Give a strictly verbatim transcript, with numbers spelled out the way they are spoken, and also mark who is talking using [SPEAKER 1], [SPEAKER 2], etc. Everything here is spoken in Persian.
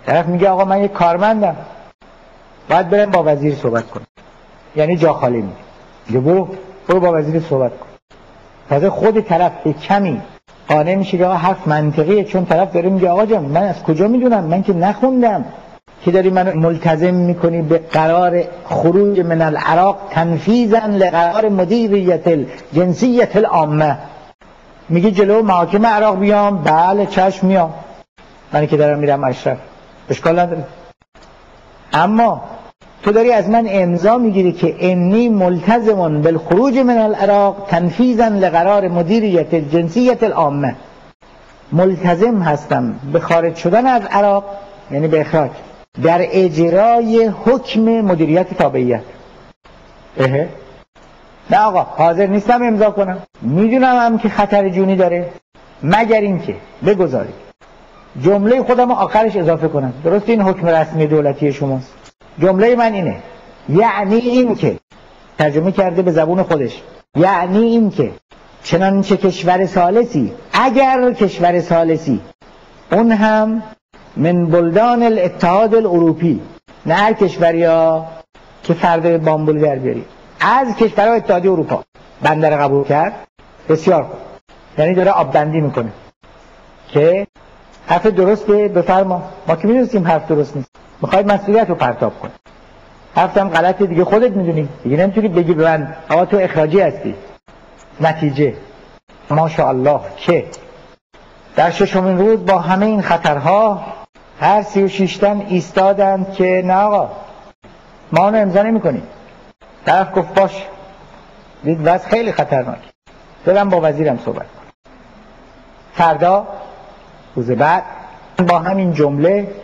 [SPEAKER 1] طرف میگه آقا من یک کارمندم، باید برم با وزیر صحبت کنم، یعنی جا خالی میده، میگه برو برو با وزیر صحبت کن. تازه خود طرف به کمی قانع میشه که آقا حرف منطقیه، چون طرف داره میگه آقا جان من از کجا میدونم، من که نخوندم که داری منو ملتزم میکنی به قرار خروج من العراق تنفیذا لقرار مدیریت الجنسیت العامه. میگه جلو محاکم عراق بیام؟ بله چشم میام، من که دارم میرم اشرف، اشکال نداره. اما تو داری از من امضا میگیری که انی ملتزم بالخروج من العراق تنفیذا لقرار مدیریت الجنسیت العامه، ملتزم هستم به خارج شدن از عراق، یعنی به اخراج، در اجرای حکم مدیریت تابعیت. اه نه آقا حاضر نیستم امضا کنم، میدونم هم که خطر جونی داره، مگر اینکه بگذاری جمله خودم آخرش اضافه کنم. درست این حکم رسمی دولتی شماست، جمله من اینه، یعنی این که، ترجمه کرده به زبون خودش، یعنی این که چنانچه کشور ثالثی، اگر کشور ثالثی، اون هم من بلدان الاتحاد الاروپی، نه هر کشوری ها که فرد بامبول در بیاری، از کشورهای اتحادیه اروپا بنده را قبول کرد، بسیار خوب، یعنی داره آب بندی میکنه که حرف درسته بفرما، ما که میدونستیم حرف درست نیست، میخواید مسئولیت رو پرتاب کنی، حرفتم غلطه دیگه خودت میدونی دیگه، نمیتونی بگی به من آقا تو اخراجی هستی. نتیجه ماشاءالله که در ششمین روز با همه این خطرها هر سی و شیشتن ایستادند که نه آقا ما اونو امضا نمی کنیم. طرف گفت باش، دید وضع خیلی خطرناک، برم با وزیرم صحبت کنم. فردا روز بعد با همین جمله